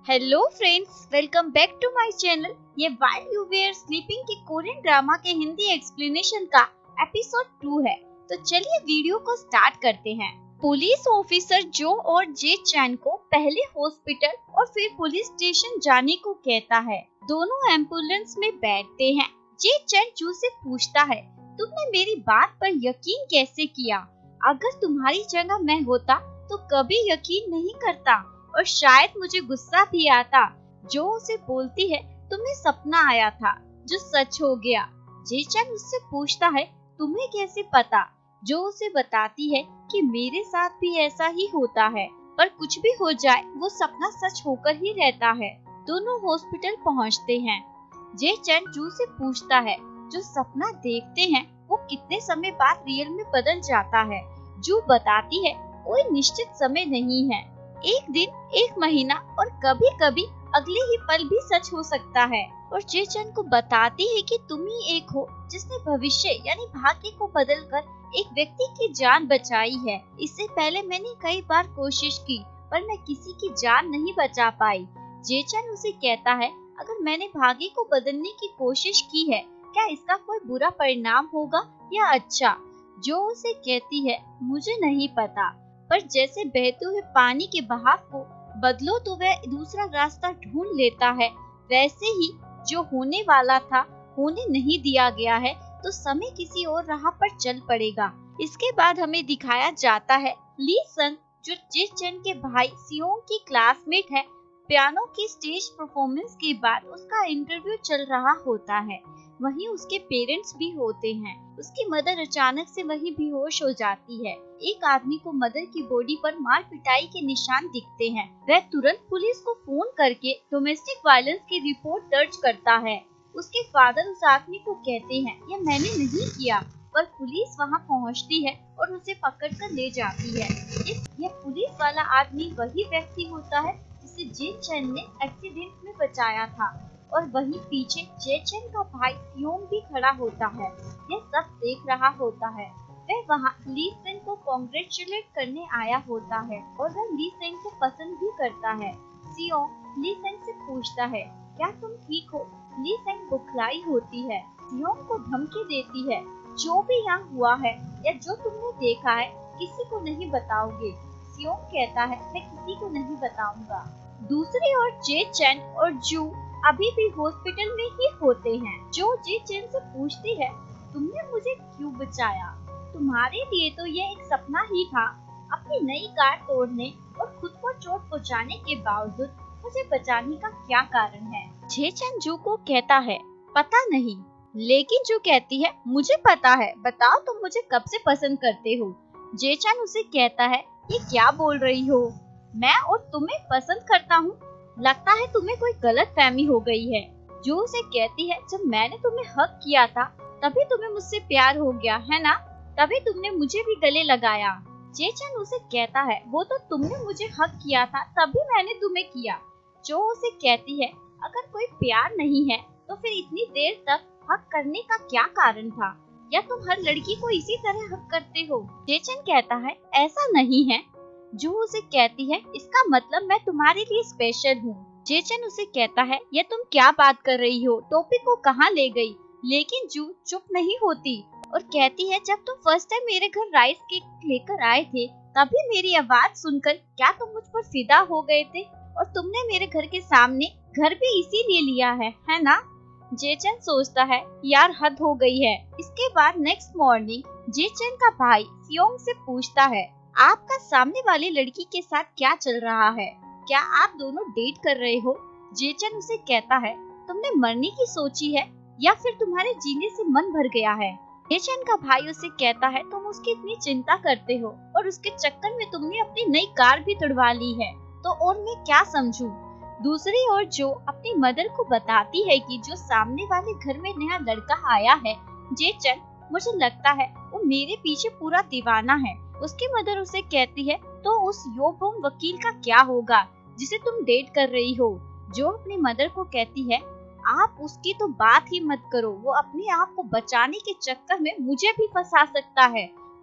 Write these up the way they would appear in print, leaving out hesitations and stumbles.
Hello friends, welcome back to my channel. ये while you were sleeping के Korean drama के Hindi explanation का episode 2 है। तो चलिए वीडियो को स्टार्ट करते हैं। पुलिस ऑफिसर जो और जे चैन को पहले हॉस्पिटल और फिर पुलिस स्टेशन जाने को कहता है। दोनों एम्बुलेंस में बैठते हैं। जे चैन जू से पूछता है, तुमने मेरी बात पर यकीन कैसे किया? अगर तुम्हारी जगह मैं होता तो कभी यकीन नहीं करता और शायद मुझे गुस्सा भी आता। जो उसे बोलती है, तुम्हें सपना आया था जो सच हो गया। जेचन उससे पूछता है, तुम्हें कैसे पता? जो उसे बताती है कि मेरे साथ भी ऐसा ही होता है, पर कुछ भी हो जाए वो सपना सच होकर ही रहता है। दोनों हॉस्पिटल पहुंचते हैं। जेचन जू से पूछता है, जो सपना देखते हैं वो कितने समय बाद रियल में बदल जाता है? जू बताती है, कोई निश्चित समय नहीं है, एक दिन, एक महीना और कभी कभी अगले ही पल भी सच हो सकता है। और जेचन को बताती है कि तुम ही एक हो जिसने भविष्य यानी भाग्य को बदलकर एक व्यक्ति की जान बचाई है। इससे पहले मैंने कई बार कोशिश की पर मैं किसी की जान नहीं बचा पाई। जेचन उसे कहता है, अगर मैंने भाग्य को बदलने की कोशिश की है, क्या इसका कोई बुरा परिणाम होगा या अच्छा? जो उसे कहती है, मुझे नहीं पता, पर जैसे बहते हुए पानी के बहाव को बदलो तो वह दूसरा रास्ता ढूंढ लेता है, वैसे ही जो होने वाला था होने नहीं दिया गया है तो समय किसी और राह पर चल पड़ेगा। इसके बाद हमें दिखाया जाता है ली संग, जो जेचन के भाई सियोंग की क्लासमेट है। पियानो की स्टेज परफॉर्मेंस के बाद उसका इंटरव्यू चल रहा होता है। वहीं उसके पेरेंट्स भी होते हैं। उसकी मदर अचानक से वहीं बेहोश हो जाती है। एक आदमी को मदर की बॉडी पर मार पिटाई के निशान दिखते हैं। वह तुरंत पुलिस को फोन करके डोमेस्टिक वायलेंस की रिपोर्ट दर्ज करता है। उसके फादर उस आदमी को कहते हैं, यह मैंने नहीं किया, पर पुलिस वहां पहुंचती है और उसे पकड़कर ले जाती है। यह पुलिस वाला आदमी वही व्यक्ति होता है जिसे जेचन ने एक्सीडेंट में बचाया था। और वहीं पीछे जेचन का भाई सियोंग भी खड़ा होता है। यह सब देख रहा होता है। वह वहाँ ली सेंग को कांग्रेचुलेट करने आया होता है और वह ली सेंग को पसंद भी करता है। सियोंग ली सेंग से पूछता है, क्या तुम ठीक हो? ली सेंग बुखलाई होती है। सियोंग को धमकी देती है, जो भी यहाँ हुआ है या जो तुमने देखा है किसी को नहीं बताओगे। सियोंग कहता है, मैं किसी को नहीं बताऊंगा। दूसरी ओर जेचन और जू अभी भी हॉस्पिटल में ही होते हैं। जो जेचन से पूछती है, तुमने मुझे क्यों बचाया? तुम्हारे लिए तो ये एक सपना ही था। अपनी नई कार तोड़ने और खुद को चोट पहुंचाने के बावजूद मुझे बचाने का क्या कारण है? जेचन जू को कहता है, पता नहीं। लेकिन जू कहती है, मुझे पता है, बताओ तुम मुझे कब से पसंद करते हो? जेचन उसे कहता है, ये क्या बोल रही हो? मैं और तुम्हें पसंद करता हूँ? लगता है तुम्हें कोई गलत फहमी हो गई है। जो उसे कहती है, जब मैंने तुम्हें हक किया था तभी तुम्हें मुझसे प्यार हो गया है ना? तभी तुमने मुझे भी गले लगाया। जेचन उसे कहता है, वो तो तुमने मुझे हक किया था तभी मैंने तुम्हें किया। जो उसे कहती है, अगर कोई प्यार नहीं है तो फिर इतनी देर तक हक करने का क्या कारण था? या तुम हर लड़की को इसी तरह हक करते हो? जेचन कहता है, ऐसा नहीं है। जो उसे कहती है, इसका मतलब मैं तुम्हारे लिए स्पेशल हूँ। जेचन उसे कहता है, ये तुम क्या बात कर रही हो? टॉपिक को कहाँ ले गई? लेकिन जू चुप नहीं होती और कहती है, जब तुम फर्स्ट टाइम मेरे घर राइस केक लेकर आए थे तभी मेरी आवाज सुनकर क्या तुम मुझ पर फिदा हो गए थे? और तुमने मेरे घर के सामने घर भी इसीलिए लिया है ना? जेचन सोचता है, यार हद हो गई है। इसके बाद नेक्स्ट मॉर्निंग जेचन का भाई सियोंग से पूछता है, आपका सामने वाली लड़की के साथ क्या चल रहा है? क्या आप दोनों डेट कर रहे हो? जेचन उसे कहता है, तुमने मरने की सोची है या फिर तुम्हारे जीने से मन भर गया है? जेचन का भाई उसे कहता है, तुम उसकी इतनी चिंता करते हो और उसके चक्कर में तुमने अपनी नई कार भी तुड़वा ली है, तो और मैं क्या समझूं? दूसरी ओर जो अपनी मदर को बताती है कि जो सामने वाले घर में नया लड़का आया है, जेचन, मुझे लगता है वो मेरे पीछे पूरा दीवाना है। उसकी मदर उसे कहती है, तो उस योबोंग वकील का क्या होगा जिसे तुम डेट कर रही हो? जो अपनी मदर को कहती है, आप उसकी तो बात ही मत करो, वो अपने आप को बचाने के चक्कर में मुझे भी फंसा सकता है।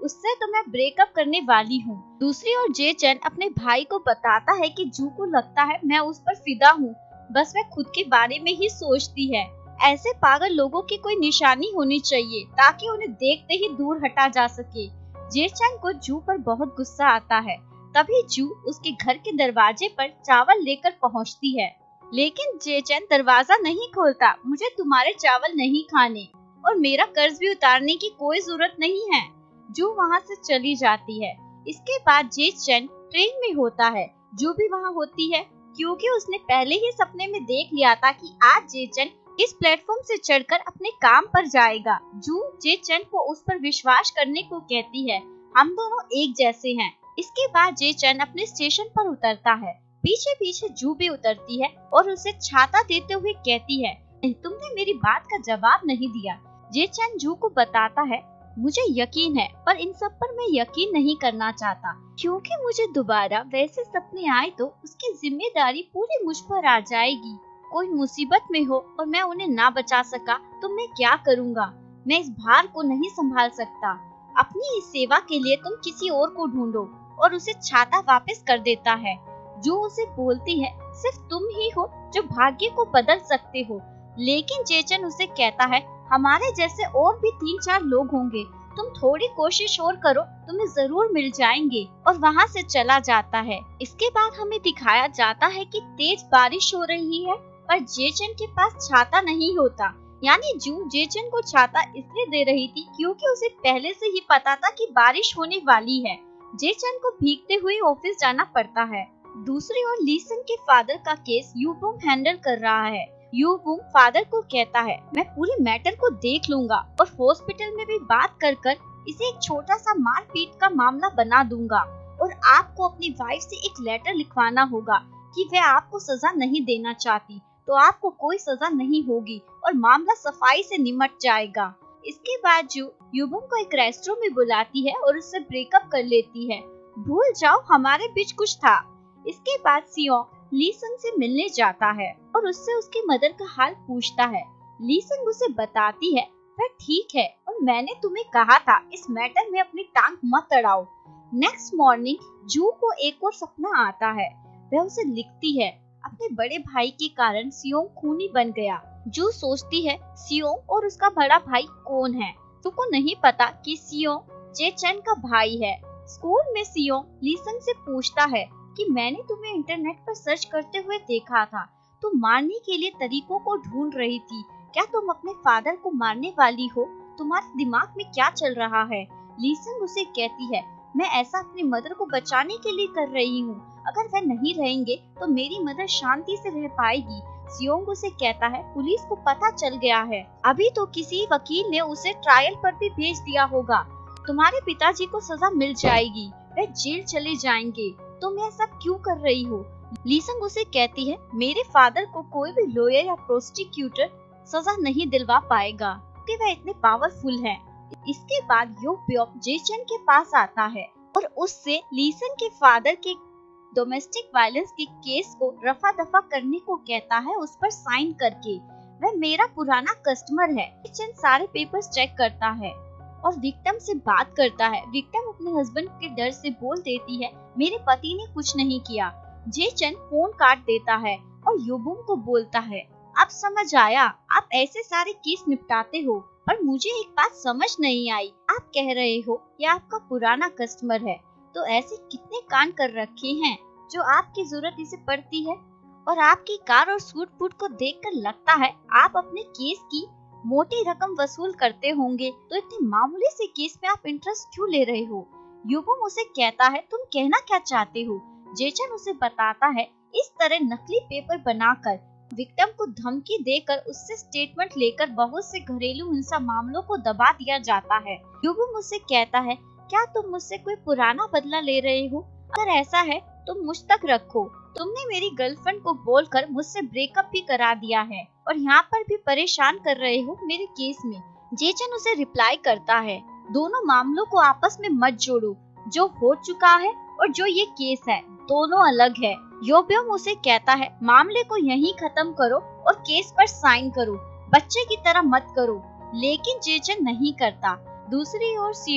उससे तो मैं ब्रेकअप करने वाली हूँ। दूसरी ओर जे चैन अपने भाई को बताता है कि जू को लगता है मैं उस पर फिदा हूँ, बस वह खुद के बारे में ही सोचती है। ऐसे पागल लोगों की कोई निशानी होनी चाहिए ताकि उन्हें देखते ही दूर हटा जा सके। जे चैन को जू पर बहुत गुस्सा आता है। तभी जू उसके घर के दरवाजे पर चावल लेकर पहुँचती है, लेकिन जे चैन दरवाजा नहीं खोलता। मुझे तुम्हारे चावल नहीं खाने और मेरा कर्ज भी उतारने की कोई जरूरत नहीं है। जू वहाँ से चली जाती है। इसके बाद जे चैन ट्रेन में होता है। जू भी वहाँ होती है क्योंकि उसने पहले ही सपने में देख लिया था कि आज जे चैन इस प्लेटफॉर्म से चढ़कर अपने काम पर जाएगा। जू जे चैन को उस पर विश्वास करने को कहती है। हम दोनों एक जैसे हैं। इसके बाद जे चैन अपने स्टेशन पर उतरता है। पीछे पीछे जू भी उतरती है और उसे छाता देते हुए कहती है, तुमने मेरी बात का जवाब नहीं दिया। जे चैन जू को बताता है, मुझे यकीन है पर इन सब पर मैं यकीन नहीं करना चाहता, क्योंकि मुझे दोबारा वैसे सपने आए तो उसकी जिम्मेदारी पूरी मुझ पर आ जाएगी। कोई मुसीबत में हो और मैं उन्हें ना बचा सका तो मैं क्या करूँगा? मैं इस भार को नहीं संभाल सकता। अपनी इस सेवा के लिए तुम किसी और को ढूंढो। और उसे छाता वापस कर देता है। जो उसे बोलती है, सिर्फ तुम ही हो जो भाग्य को बदल सकते हो। लेकिन जे चैन उसे कहता है, हमारे जैसे और भी 3-4 लोग होंगे, तुम थोड़ी कोशिश और करो, तुम्हें जरूर मिल जाएंगे। और वहाँ से चला जाता है। इसके बाद हमें दिखाया जाता है कि तेज बारिश हो रही है पर जे चैन के पास छाता नहीं होता। यानी जू जे चैन को छाता इसलिए दे रही थी क्योंकि उसे पहले से ही पता था कि बारिश होने वाली है। जे चैन को भीगते हुए ऑफिस जाना पड़ता है। दूसरी ओर लीसन के फादर का केस यूबूम हैंडल कर रहा है। यूबूम फादर को कहता है, मैं पूरी मैटर को देख लूंगा और हॉस्पिटल में भी बात कर कर इसे एक छोटा सा मारपीट का मामला बना दूंगा। और आपको अपनी वाइफ से एक लेटर लिखवाना होगा कि वह आपको सजा नहीं देना चाहती, तो आपको कोई सजा नहीं होगी और मामला सफाई से निमट जाएगा। इसके बाद जो यूबूम को एक रेस्टोरेंट में बुलाती है और उससे ब्रेकअप कर लेती है। भूल जाओ हमारे बीच कुछ था। इसके बाद सियोंग लीसन से मिलने जाता है और उससे उसकी मदर का हाल पूछता है। लीसन उसे बताती है, वह ठीक है और मैंने तुम्हें कहा था इस मैटर में अपनी टांग मत अड़ाओ। नेक्स्ट मॉर्निंग जू को एक और सपना आता है। वह उसे लिखती है, अपने बड़े भाई के कारण सियोंग खूनी बन गया। जू सोचती है सियोंग और उसका बड़ा भाई कौन है। जू को नहीं पता कि सियोंग जे चैन का भाई है। स्कूल में सियोंग लीसन से पूछता है कि मैंने तुम्हें इंटरनेट पर सर्च करते हुए देखा था। तुम मारने के लिए तरीकों को ढूंढ रही थी। क्या तुम अपने फादर को मारने वाली हो? तुम्हारे दिमाग में क्या चल रहा है? लीसन उसे कहती है, मैं ऐसा अपनी मदर को बचाने के लिए कर रही हूँ। अगर वह नहीं रहेंगे तो मेरी मदर शांति से रह पाएगी। सियोंग उसे कहता है, पुलिस को पता चल गया है। अभी तो किसी वकील ने उसे ट्रायल पर भी भेज दिया होगा। तुम्हारे पिताजी को सजा मिल जाएगी, वह जेल चले जाएंगे। तुम यह सब क्यों कर रही हो? लीसन उसे कहती है, मेरे फादर को कोई भी लॉयर या प्रोसिक्यूटर सजा नहीं दिलवा पाएगा क्योंकि वह इतने पावरफुल हैं। इसके बाद यो प्योप जे चैन के पास आता है और उससे लीसन के फादर के डोमेस्टिक वायलेंस के केस को रफा दफा करने को कहता है, उस पर साइन करके। वह मेरा पुराना कस्टमर है। जे चैन सारे पेपर्स चेक करता है और विक्टिम से बात करता है। विक्टिम अपने हस्बैंड के डर से बोल देती है, मेरे पति ने कुछ नहीं किया। जे चैन फोन काट देता है और यूबूम को बोलता है, अब समझ आया, आप ऐसे सारे केस निपटाते हो, पर मुझे एक बात समझ नहीं आई। आप कह रहे हो यह आपका पुराना कस्टमर है, तो ऐसे कितने कांड कर रखे हैं जो आपकी जरूरत इसे पड़ती है? और आपकी कार और सूट बूट को देखकर लगता है आप अपने केस की मोटी रकम वसूल करते होंगे, तो इतने मामूली से केस में आप इंटरेस्ट क्यों ले रहे हो? यूबूम उसे कहता है, तुम कहना क्या चाहते हो? जे चैन उसे बताता है, इस तरह नकली पेपर बनाकर विक्टिम को धमकी देकर उससे स्टेटमेंट लेकर बहुत से घरेलू हिंसा मामलों को दबा दिया जाता है। यूबूम उसे कहता है, क्या तुम मुझसे कोई पुराना बदला ले रहे हो? अगर ऐसा है तो मुझ तक रखो। तुमने मेरी गर्लफ्रेंड को बोलकर मुझसे ब्रेकअप भी करा दिया है और यहाँ पर भी परेशान कर रहे हो मेरे केस में। जे चैन उसे रिप्लाई करता है, दोनों मामलों को आपस में मत जोड़ो। जो हो चुका है और जो ये केस है, दोनों अलग है। योब्योम उसे कहता है, मामले को यहीं खत्म करो और केस पर साइन करो, बच्चे की तरह मत करो। लेकिन जे चैन नहीं करता। दूसरी ओर सियोंग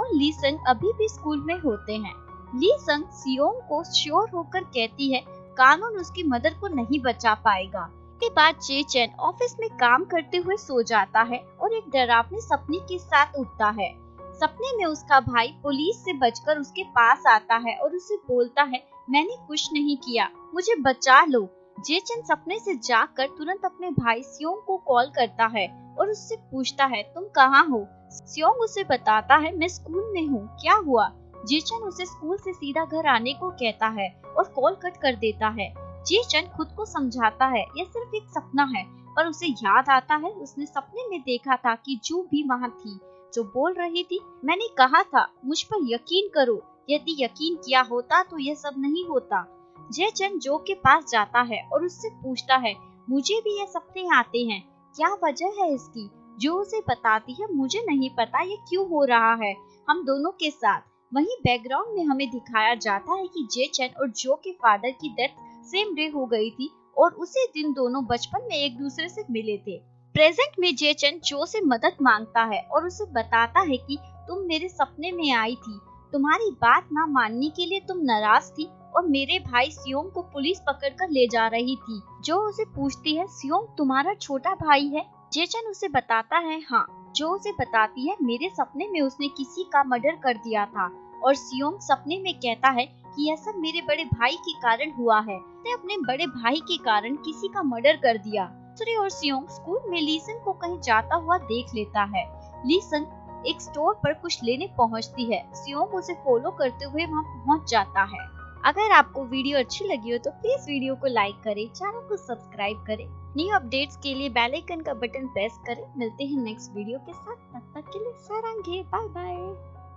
और ली संग अभी भी स्कूल में होते हैं। ली संग सियोंग को श्योर होकर कहती है कानून उसकी मदर को नहीं बचा पाएगा। के बाद जे चेन ऑफिस में काम करते हुए सो जाता है और एक डरावने सपने के साथ उठता है। सपने में उसका भाई पुलिस से बचकर उसके पास आता है और उसे बोलता है मैंने कुछ नहीं किया, मुझे बचा लो। जे चेन सपने से जागकर तुरंत अपने भाई सियोंग को कॉल करता है और उससे पूछता है तुम कहाँ हो। सियोंग उसे बताता है मैं स्कूल में हूँ, क्या हुआ। जे चेन उसे स्कूल से सीधा घर आने को कहता है और कॉल कट कर देता है। जे चेन खुद को समझाता है यह सिर्फ एक सपना है, पर उसे याद आता है उसने सपने में देखा था कि जू भी वहाँ थी जो बोल रही थी मैंने कहा था मुझ पर यकीन करो, यदि यकीन किया होता तो यह सब नहीं होता। जे चेन जो के पास जाता है और उससे पूछता है मुझे भी ये सपने आते हैं, क्या वजह है इसकी। जो उसे बताती है मुझे नहीं पता ये क्यों हो रहा है हम दोनों के साथ। वहीं बैकग्राउंड में हमें दिखाया जाता है कि जे चेन और जो के फादर की डेथ सेम डे हो गई थी और उसी दिन दोनों बचपन में एक दूसरे से मिले थे। प्रेजेंट में जे चेन जो से मदद मांगता है और उसे बताता है कि तुम मेरे सपने में आई थी, तुम्हारी बात ना मानने के लिए तुम नाराज थी और मेरे भाई सियोंग को पुलिस पकड़कर ले जा रही थी। जो उसे पूछती है सियोंग तुम्हारा छोटा भाई है। जे चेन उसे बताता है हाँ। जो उसे बताती है मेरे सपने में उसने किसी का मर्डर कर दिया था और सियोंग सपने में कहता है कि यह सब मेरे बड़े भाई के कारण हुआ है, उसने अपने बड़े भाई के कारण किसी का मर्डर कर दिया। सूर्य और सियोंग स्कूल में ली संग को कहीं जाता हुआ देख लेता है। ली संग एक स्टोर पर कुछ लेने पहुंचती है। सियोंग उसे फॉलो करते हुए वहां पहुंच जाता है। अगर आपको वीडियो अच्छी लगी हो तो प्लीज वीडियो को लाइक करें, चैनल को सब्सक्राइब करें। न्यू अपडेट्स के लिए बेल आइकन का बटन प्रेस करें। मिलते हैं नेक्स्ट वीडियो के साथ, तब तक के लिए सारंगे, बाय बाय।